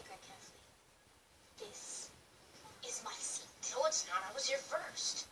secret carefully. This is my seat. No, it's not. I was here first.